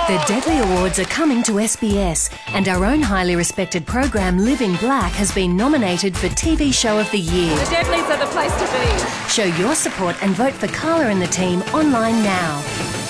The Deadly Awards are coming to SBS, and our own highly respected program Living Black has been nominated for TV Show of the Year. The Deadlies are the place to be. Show your support and vote for Carla and the team online now.